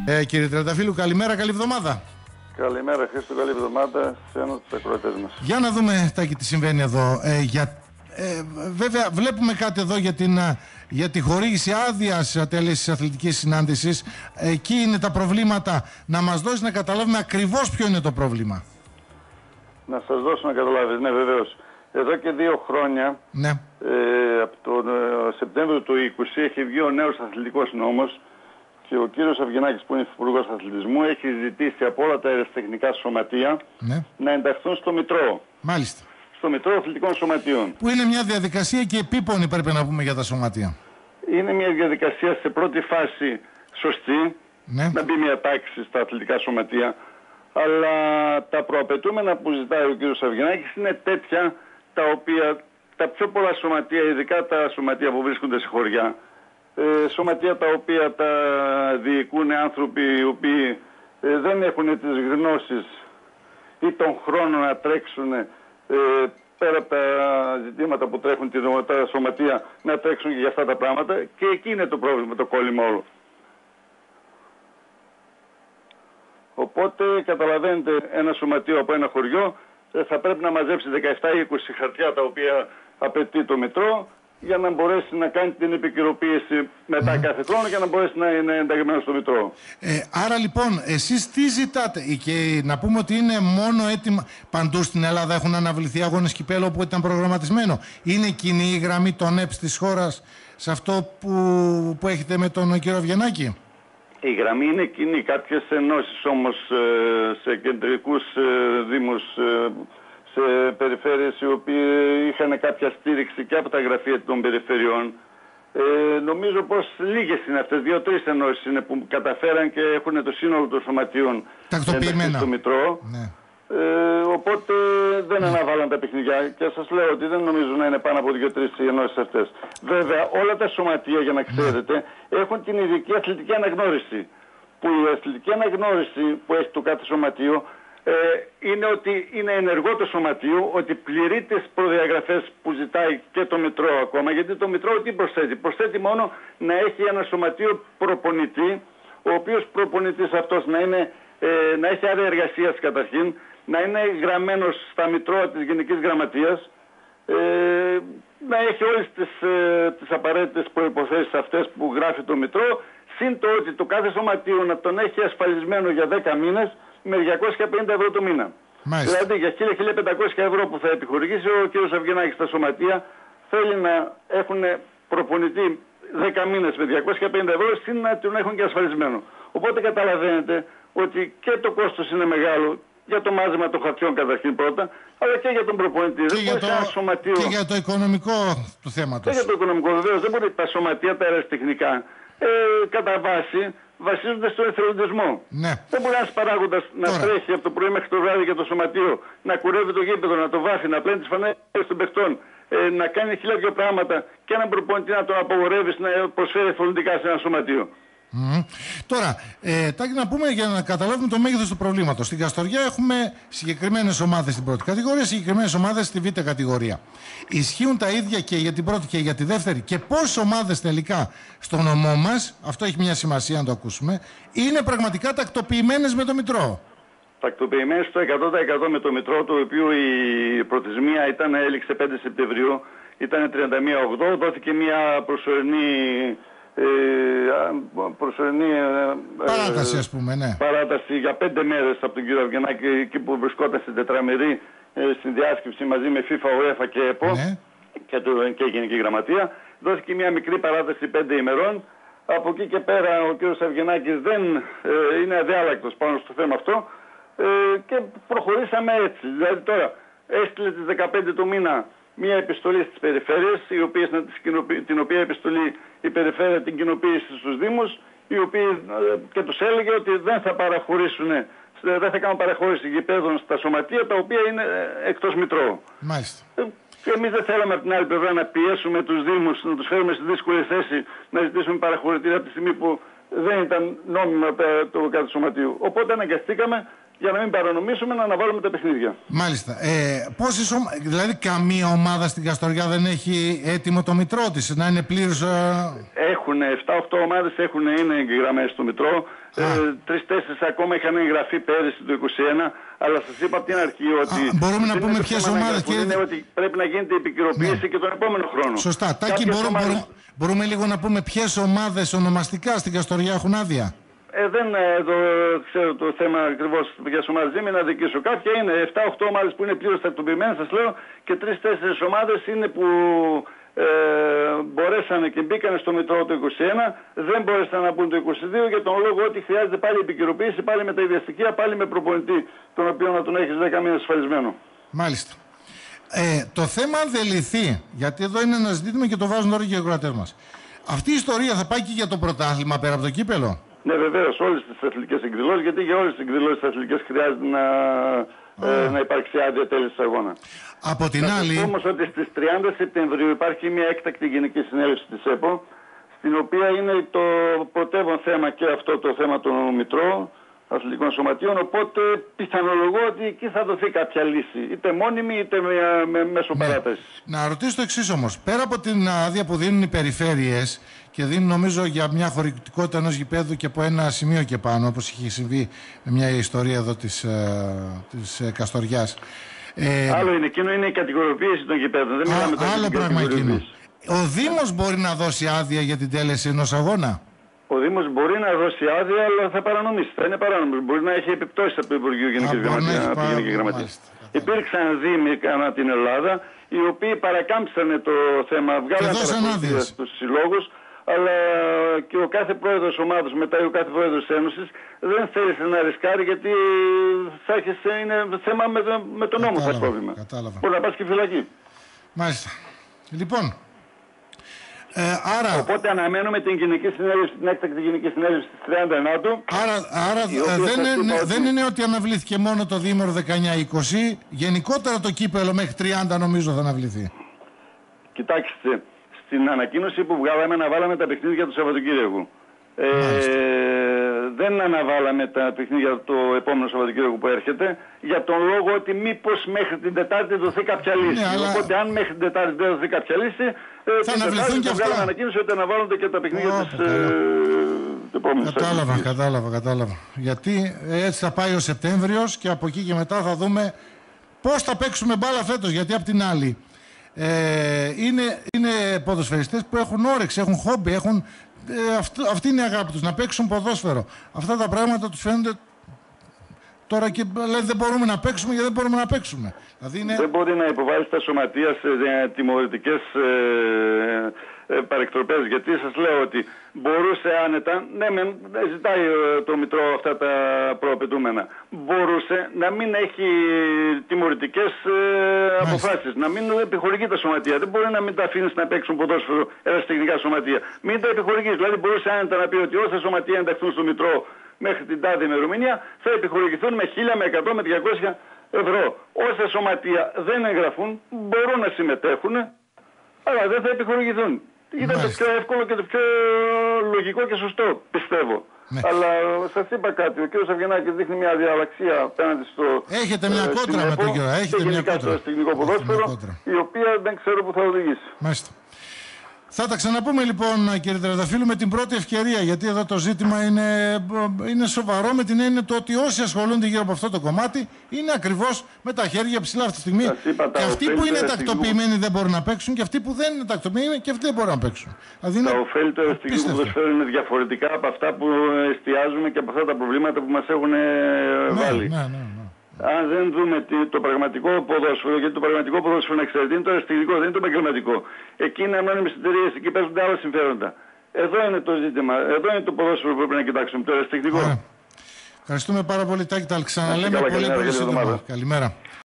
Κύριε Τρενταφύλου, καλημέρα, καλή εβδομάδα. Καλημέρα Χρήστο, καλή εβδομάδα σε έναν τους ακροατές μας. Για να δούμε, Τάκη, τι συμβαίνει εδώ. Βέβαια, βλέπουμε κάτι εδώ για τη χορήγηση άδειας τέλης της αθλητικής συνάντησης. Εκεί είναι τα προβλήματα. Να μας δώσει να καταλάβουμε ακριβώς ποιο είναι το πρόβλημα. Να σας δώσω να καταλάβεις, ναι, βεβαίως. Εδώ και 2 χρόνια, ναι. Από τον Σεπτέμβριο του 2020, έχει βγει ο νέος αθλητικός νόμος και ο κύριος Αυγενάκης, που είναι υπουργός αθλητισμού, έχει ζητήσει από όλα τα αεραστεχνικά σωματεία να ενταχθούν στο Μητρό. Μάλιστα. Στο Μητρό Αθλητικών Σωματείων. Που είναι μια διαδικασία και επίπονη, πρέπει να πούμε, για τα σωματεία. Είναι μια διαδικασία σε πρώτη φάση σωστή, να μπει μια τάξη στα αθλητικά σωματεία. Αλλά τα προαπαιτούμενα που ζητάει ο κύριος Αυγενάκης είναι τέτοια τα οποία τα πιο πολλά σωματεία, ειδικά τα σωματεία που βρίσκονται σε χωριά, σωματεία τα οποία τα διοικούν άνθρωποι οι οποίοι δεν έχουν τις γνώσεις ή τον χρόνο να τρέξουν πέρα από τα ζητήματα που τρέχουν τα σωματεία, να τρέξουν και για αυτά τα πράγματα, και εκεί είναι το πρόβλημα, το κόλλημα όλο. Οπότε καταλαβαίνετε, ένα σωματείο από ένα χωριό θα πρέπει να μαζέψει 17 ή 20 χαρτιά τα οποία απαιτεί το Μητρό, για να μπορέσει να κάνει την επικαιροποίηση μετά κάθε χρόνο και να μπορέσει να είναι ενταγμένο στο Μητρό. Άρα λοιπόν, εσείς τι ζητάτε? Και να πούμε ότι είναι μόνο έτοιμα. Παντού στην Ελλάδα έχουν αναβληθεί αγώνες κυπέλλου όπου ήταν προγραμματισμένο. Είναι κοινή η γραμμή των ΕΠΣ της χώρας σε αυτό που έχετε με τον κύριο Αυγενάκη? Η γραμμή είναι κοινή. Κάποιες ενώσεις όμως σε κεντρικούς δήμους, σε περιφέρειες οι οποίοι είχαν κάποια στήριξη και από τα γραφεία των περιφερειών, νομίζω πως λίγες είναι αυτές, 2-3 ενώσεις είναι που καταφέραν και έχουν το σύνολο των σωματείων στο Μητρό. Ναι. Οπότε δεν αναβάλαν τα παιχνιδιά και σας λέω ότι δεν νομίζω να είναι πάνω από 2-3 οι ενώσεις αυτές. Βέβαια όλα τα σωματεία, για να ξέρετε, έχουν την ειδική αθλητική αναγνώριση, που η αθλητική αναγνώριση που έχει το κάθε σωματείο είναι ότι είναι ενεργό το σωματείο, ότι πληρεί τις προδιαγραφές που ζητάει και το Μητρό ακόμα, γιατί το Μητρό τι προσθέτει? Προσθέτει μόνο να έχει ένα σωματείο προπονητή, ο οποίος προπονητής αυτός να έχει άδεια εργασίας καταρχήν, να είναι γραμμένος στα Μητρώα της Γενικής Γραμματείας, να έχει όλες τις απαραίτητες προϋποθέσεις αυτές που γράφει το Μητρό, συν το ότι το κάθε σωματείο να τον έχει ασφαλισμένο για 10 μήνες με 250 ευρώ το μήνα. Μάλιστα. Δηλαδή για 1.000-1.500 ευρώ που θα επιχορηγήσει ο κ. Αυγενάκης στα σωματεία, θέλει να έχουν προπονητή 10 μήνες με 250 ευρώ, συν να τον έχουν και ασφαλισμένο. Οπότε καταλαβαίνετε ότι και το κόστος είναι μεγάλο για το μάζεμα των χαρτιών καταρχήν πρώτα, αλλά και για τον προπονητή. Και για το οικονομικό του θέματος. Και για το οικονομικό, βεβαίως. Δεν μπορεί τα σωματεία, τα αεραστεχνικά, κατά βάση βασίζονται στον εθελοντισμό. Ναι. Δεν μπορεί ένας παράγοντας να τρέχει από το πρωί μέχρι το βράδυ για το σωματείο, να κουρεύει το γήπεδο, να το βάφει, να πλένει τις φανέλες των παιχτών, να κάνει 1000 πράγματα και έναν προπονητή να τον απογορεύει να προσφέρει εθελοντικά σε ένα σωματείο. Τώρα, Τάκη, να πούμε για να καταλάβουμε το μέγεθος του προβλήματος. Στην Καστοριά έχουμε συγκεκριμένες ομάδες στην πρώτη κατηγορία, συγκεκριμένες ομάδες στη β' κατηγορία. Ισχύουν τα ίδια και για την πρώτη και για τη δεύτερη? Και πόσες ομάδες τελικά στο νομό μας, αυτό έχει μια σημασία να το ακούσουμε, είναι πραγματικά τακτοποιημένες με το Μητρό? Τακτοποιημένες στο 100% με το Μητρό, το οποίο η πρωτισμία έληξε 5 Σεπτεμβρίου, ήταν 31/8, δόθηκε μια προσωρινή παράταση, ας πούμε, ναι. Παράταση για 5 μέρες από τον κύριο Αυγενάκη, εκεί που βρισκόταν στην τετραμερή στην διάσκεψη μαζί με FIFA, UEFA και ΕΠΟ, ναι, και η Γενική Γραμματεία. Δόθηκε μια μικρή παράταση 5 ημερών. Από εκεί και πέρα ο κύριος Αυγενάκης δεν είναι αδιάλακτος πάνω στο θέμα αυτό, και προχωρήσαμε έτσι. Δηλαδή τώρα έστειλε τις 15 του μήνα μια επιστολή στις περιφέρειες, την οποία επιστολή η περιφέρεια την κοινοποίησε στους Δήμους, οι οποίοι και τους έλεγε ότι δεν θα κάνουν παραχώρηση γηπέδων στα σωματεία τα οποία είναι εκτός Μητρώου. Μάλιστα. Εμείς δεν θέλαμε από την άλλη πλευρά να πιέσουμε τους Δήμους, να τους φέρουμε στη δύσκολη θέση να ζητήσουμε παραχωρητήρια από τη στιγμή που δεν ήταν νόμιμα το κάθε σωματείο. Οπότε αναγκαστήκαμε για να μην παρανομήσουμε να αναβάλουμε τα παιχνίδια. Μάλιστα. Δηλαδή καμία ομάδα στην Καστοριά δεν έχει έτοιμο το μητρό της, να είναι πλήρως... Έχουν 7-8 ομάδες είναι εγγεγραμμένες στο μητρό. 3-4 ακόμα είχαν εγγραφεί πέρυσι το 2021, αλλά σας είπα από την αρχή ότι... μπορούμε να πούμε ποιες ομάδες, κύριε... Είναι ότι πρέπει να γίνεται η επικαιροποίηση και τον επόμενο χρόνο. Σωστά. Τάκη, μπορούμε λίγο να πούμε ποιες ομάδες ονομαστικά στην Καστοριά έχουν άδεια? Δεν ξέρω το θέμα ακριβώς ποιες ομάδες, δεν είναι να δικήσω. Κάποια είναι 7-8 ομάδες που είναι πλήρως τακτοποιημένες, σας λέω, και 3-4 ομάδες είναι που μπορέσανε και μπήκανε στο μητρό το 21, δεν μπορέσαν να μπουν το 22 για τον λόγο ότι χρειάζεται πάλι επικαιροποίηση, πάλι με τα ιδιαστικεία, πάλι με προπονητή, τον οποίο να τον έχεις 10 μήνες ασφαλισμένο. Μάλιστα. Το θέμα αν δεν λυθεί, γιατί εδώ είναι ένα ζήτημα και το βάζουν τώρα και οι ακροατές μας. Αυτή η ιστορία θα πάει και για το πρωτάθλημα πέρα από το κύπελο? Ναι, βεβαίως, όλες τις αθλητικές εκδηλώσεις, γιατί για όλες τις εκδηλώσεις αθλητικές χρειάζεται να υπάρξει άδεια τέλης της αγώνα. Από την άλλη... Όμως ότι στις 30 Σεπτεμβρίου υπάρχει μια έκτακτη γενική συνέλευση της ΕΠΟ, στην οποία είναι το πρωτεύον θέμα και αυτό το θέμα των μητρών αθλητικών σωματείων, οπότε πιθανολογώ ότι εκεί θα δοθεί κάποια λύση, είτε μόνιμη είτε μέσω παράταση. Να ρωτήσω το εξής όμως, πέρα από την άδεια που δίνουν οι περιφέρειες και δίνουν νομίζω για μια χωρητικότητα ενός γηπέδου και από ένα σημείο και πάνω, όπως είχε συμβεί με μια ιστορία εδώ της Καστοριάς. Άλλο είναι, εκείνο είναι η κατηγοριοποίηση των γηπέδων, δεν μιλάμε τώρα άλλο πράγμα εκείνο. Ο Δήμος μπορεί να δώσει άδεια για την τέλεση ενός αγώνα? Ο Δήμος μπορεί να δώσει άδεια, αλλά θα παρανομήσει. Θα είναι παράνομος. Μπορεί να έχει επιπτώσεις από το Υπουργείο Γενικής Γραμματείας. Υπήρξαν δήμοι ανά την Ελλάδα, οι οποίοι παρακάμψανε το θέμα, βγάλανε στους συλλόγους, αλλά και ο κάθε πρόεδρος ομάδος, μετά ο κάθε πρόεδρος της Ένωσης, δεν θέλησε να ρισκάρει, γιατί είναι θέμα με τον νόμο το πρόβλημα. Μπορεί να πας και φυλακή. Μάλιστα. Λοιπόν... Οπότε αναμένουμε την γενική συνέλευση, την έκτακτη γενική συνέλευση στις 30 Ενάτου. Άρα δεν είναι ότι αναβλήθηκε μόνο το διήμερο 19-20, γενικότερα το κύπελο μέχρι 30 νομίζω θα αναβληθεί. Κοιτάξτε, στην ανακοίνωση που βγάλαμε αναβάλαμε τα παιχνίδια του Σαββατοκύριακου. Δεν αναβάλαμε τα παιχνίδια το επόμενο Σαββατοκύριακο που έρχεται, για τον λόγο ότι μήπως μέχρι την Τετάρτη δοθεί κάποια λύση. Οπότε αν μέχρι την Τετάρτη δεν δοθεί κάποια λύση, θα αναβληθούν και αυτά. Βγάλαμε ανακοίνωση ότι αναβάλλονται και τα παιχνίδια της επόμενης. Κατάλαβα. Γιατί έτσι θα πάει ο Σεπτέμβριος και από εκεί και μετά θα δούμε πώς θα παίξουμε μπάλα φέτος. Γιατί απ' την άλλη είναι ποδοσφαιριστές που έχουν όρεξη, έχουν χόμπι, έχουν... αυτή είναι η αγάπη τους, να παίξουν ποδόσφαιρο. Αυτά τα πράγματα τους φαίνονται τώρα και λέει δεν μπορούμε να παίξουμε γιατί δεν μπορούμε να παίξουμε. Δηλαδή δεν μπορεί να υποβάλει στα σωματεία σε τιμωρητικές παρεκτροπές, γιατί σας λέω ότι μπορούσε άνετα, ναι, ζητάει το Μητρό αυτά τα προαπαιτούμενα, μπορούσε να μην έχει τιμωρητικές αποφάσεις, να μην επιχορηγεί τα σωματεία. Δεν μπορεί να μην τα αφήνεις να παίξουν ποδόσφαιρο ερασιτεχνικά σωματεία. Μην τα επιχορηγείς. Δηλαδή μπορούσε άνετα να πει ότι όσα σωματεία ενταχθούν στο Μητρό μέχρι την τάδε ημερομηνία θα επιχορηγηθούν με 1.000, με 100, με 200 ευρώ. Όσα σωματεία δεν εγγραφούν μπορούν να συμμετέχουν, αλλά δεν θα επιχορηγηθούν. Ήταν το πιο εύκολο και το πιο λογικό και σωστό, πιστεύω. Ναι. Αλλά σας είπα κάτι, ο κ. Αυγενάκης δείχνει μια διαλαξία απέναντι στο... Έχετε μια κόντρα με τον κύριο, έχετε μια κόντρα. Στο τεχνικό ποδόσφαιρο, η οποία δεν ξέρω που θα οδηγήσει. Μάλιστα. Θα τα ξαναπούμε λοιπόν, κύριε Τρενταφύλλου, με την πρώτη ευκαιρία, γιατί εδώ το ζήτημα είναι σοβαρό, με την έννοια ότι όσοι ασχολούνται γύρω από αυτό το κομμάτι είναι ακριβώς με τα χέρια ψηλά αυτή τη στιγμή. Και αυτοί που είναι τακτοποιημένοι δεν μπορούν να παίξουν, και αυτοί που δεν είναι τακτοποιημένοι και αυτοί δεν μπορούν να παίξουν. Δηλαδή τα ωφέλη του ερασιτεχνικού ποδοσφαίρου είναι διαφορετικά από αυτά που εστιάζουμε και από αυτά τα προβλήματα που μας έχουν βάλει. Ναι. Αν δεν δούμε το πραγματικό ποδόσφαιρο, γιατί το πραγματικό ποδόσφαιρο, να ξέρετε, είναι το αριστεχνικό, δεν είναι το επαγγελματικό. Εκεί είναι ανώνυμες εταιρείες, εκεί παίζονται άλλα συμφέροντα. Εδώ είναι το ζήτημα, εδώ είναι το ποδόσφαιρο που πρέπει να κοιτάξουμε, το αριστεχνικό. Ευχαριστούμε πάρα πολύ, Τάκη. Τα ξαναλέμε πολύ σύντομα. Καλημέρα.